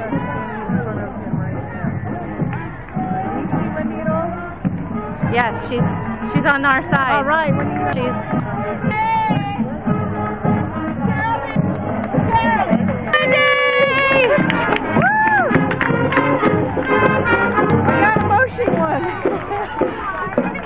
standing in front of him right now. Can you see Wendy at all? Yeah, she's on our side. All right, Wendy. She's. We got a motion one.